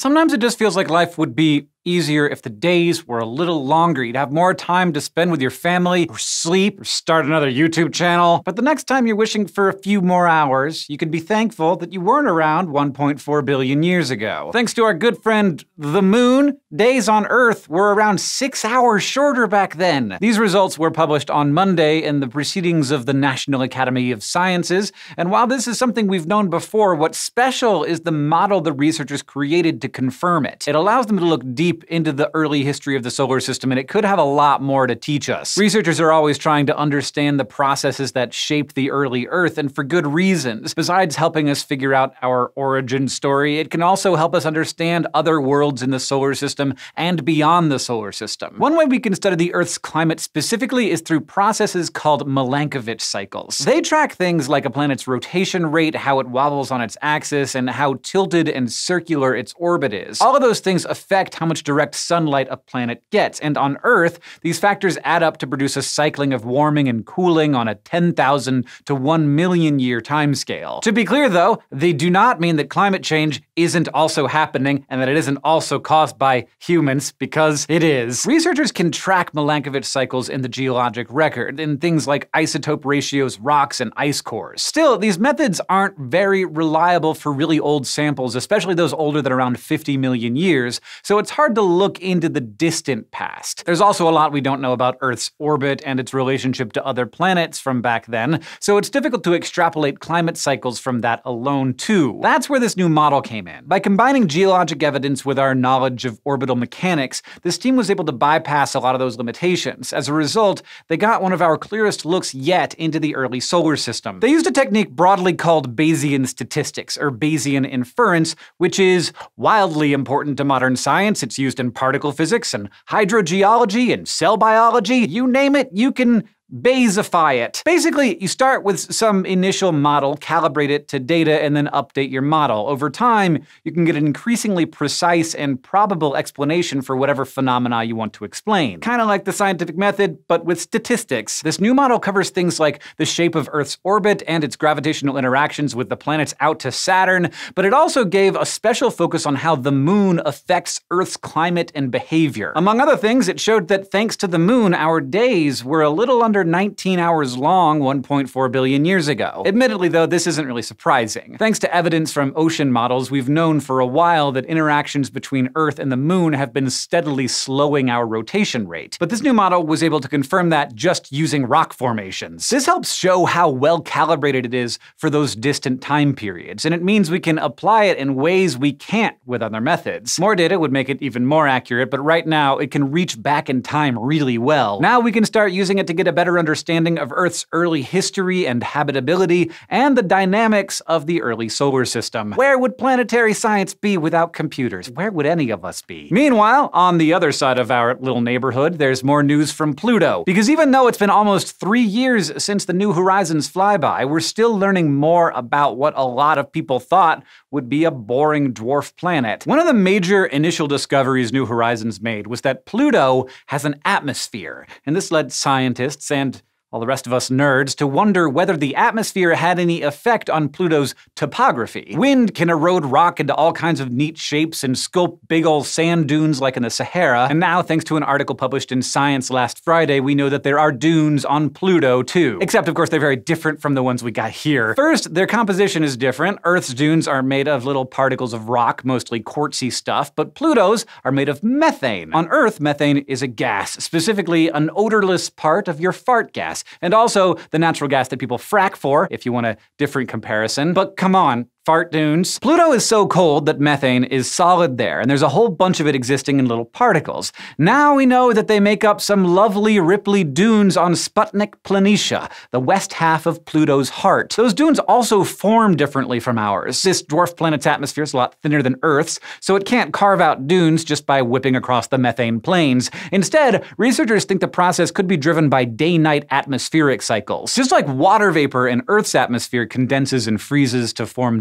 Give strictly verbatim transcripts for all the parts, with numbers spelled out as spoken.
Sometimes it just feels like life would be easier if the days were a little longer. You'd have more time to spend with your family, or sleep, or start another YouTube channel. But the next time you're wishing for a few more hours, you can be thankful that you weren't around one point four billion years ago. Thanks to our good friend, the moon, days on Earth were around six hours shorter back then. These results were published on Monday in the Proceedings of the National Academy of Sciences, and while this is something we've known before, what's special is the model the researchers created to confirm it. It allows them to look deep into the early history of the solar system, and it could have a lot more to teach us. Researchers are always trying to understand the processes that shaped the early Earth, and for good reasons. Besides helping us figure out our origin story, it can also help us understand other worlds in the solar system and beyond the solar system. One way we can study the Earth's climate specifically is through processes called Milankovitch cycles. They track things like a planet's rotation rate, how it wobbles on its axis, and how tilted and circular its orbit is. All of those things affect how much direct sunlight a planet gets, and on Earth, these factors add up to produce a cycling of warming and cooling on a ten thousand to one million year timescale. To be clear though, they do not mean that climate change isn't also happening and that it isn't also caused by humans, because it is. Researchers can track Milankovitch cycles in the geologic record, in things like isotope ratios, rocks, and ice cores. Still, these methods aren't very reliable for really old samples, especially those older than around fifty million years, so it's hard to look into the distant past. There's also a lot we don't know about Earth's orbit and its relationship to other planets from back then, so it's difficult to extrapolate climate cycles from that alone too. That's where this new model came in. By combining geologic evidence with our knowledge of orbital mechanics, this team was able to bypass a lot of those limitations. As a result, they got one of our clearest looks yet into the early solar system. They used a technique broadly called Bayesian statistics, or Bayesian inference, which is wildly important to modern science. It's used in particle physics and hydrogeology and cell biology. You name it, you can Bayesify it. Basically, you start with some initial model, calibrate it to data, and then update your model. Over time, you can get an increasingly precise and probable explanation for whatever phenomena you want to explain. Kind of like the scientific method, but with statistics. This new model covers things like the shape of Earth's orbit and its gravitational interactions with the planets out to Saturn, but it also gave a special focus on how the moon affects Earth's climate and behavior. Among other things, it showed that thanks to the moon, our days were a little under nineteen hours long one point four billion years ago. Admittedly though, this isn't really surprising. Thanks to evidence from ocean models, we've known for a while that interactions between Earth and the moon have been steadily slowing our rotation rate. But this new model was able to confirm that just using rock formations. This helps show how well calibrated it is for those distant time periods, and it means we can apply it in ways we can't with other methods. More data would make it even more accurate, but right now it can reach back in time really well. Now we can start using it to get a better understanding of Earth's early history and habitability, and the dynamics of the early solar system. Where would planetary science be without computers? Where would any of us be? Meanwhile, on the other side of our little neighborhood, there's more news from Pluto. Because even though it's been almost three years since the New Horizons flyby, we're still learning more about what a lot of people thought would be a boring dwarf planet. One of the major initial discoveries New Horizons made was that Pluto has an atmosphere, and this led scientists and and all the rest of us nerds to wonder whether the atmosphere had any effect on Pluto's topography. Wind can erode rock into all kinds of neat shapes and sculpt big ol' sand dunes like in the Sahara, and now, thanks to an article published in Science last Friday, we know that there are dunes on Pluto too. Except, of course, they're very different from the ones we got here. First, their composition is different. Earth's dunes are made of little particles of rock, mostly quartzy stuff, but Pluto's are made of methane. On Earth, methane is a gas, specifically an odorless part of your fart gas, and also the natural gas that people frack for, if you want a different comparison. But come on, fart dunes. Pluto is so cold that methane is solid there, and there's a whole bunch of it existing in little particles. Now we know that they make up some lovely ripply dunes on Sputnik Planitia, the west half of Pluto's heart. Those dunes also form differently from ours. This dwarf planet's atmosphere is a lot thinner than Earth's, so it can't carve out dunes just by whipping across the methane plains. Instead, researchers think the process could be driven by day-night atmospheric cycles. Just like water vapor in Earth's atmosphere condenses and freezes to form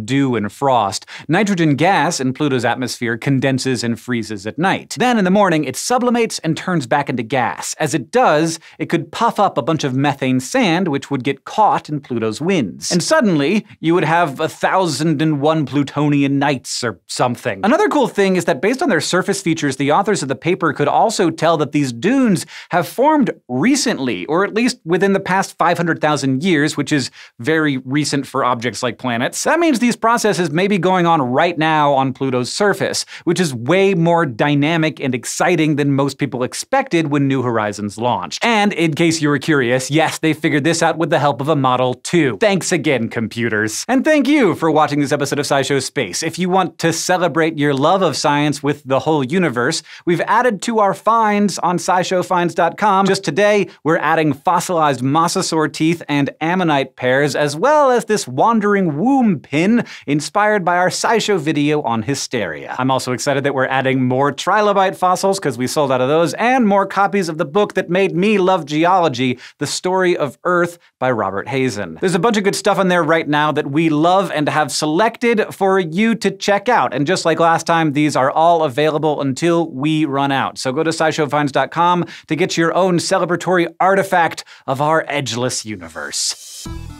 dew and frost. Nitrogen gas in Pluto's atmosphere condenses and freezes at night. Then in the morning, it sublimates and turns back into gas. As it does, it could puff up a bunch of methane sand, which would get caught in Pluto's winds. And suddenly, you would have a thousand and one Plutonian nights or something. Another cool thing is that based on their surface features, the authors of the paper could also tell that these dunes have formed recently, or at least within the past five hundred thousand years, which is very recent for objects like planets. That means these processes may be going on right now on Pluto's surface, which is way more dynamic and exciting than most people expected when New Horizons launched. And in case you were curious, yes, they figured this out with the help of a Model two. Thanks again, computers. And thank you for watching this episode of SciShow Space. If you want to celebrate your love of science with the whole universe, we've added to our finds on sci show finds dot com. Just today, we're adding fossilized mosasaur teeth and ammonite pairs, as well as this wandering womb pin inspired by our SciShow video on hysteria. I'm also excited that we're adding more trilobite fossils, because we sold out of those, and more copies of the book that made me love geology, The Story of Earth by Robert Hazen. There's a bunch of good stuff on there right now that we love and have selected for you to check out. And just like last time, these are all available until we run out. So go to sci show finds dot com to get your own celebratory artifact of our edgeless universe.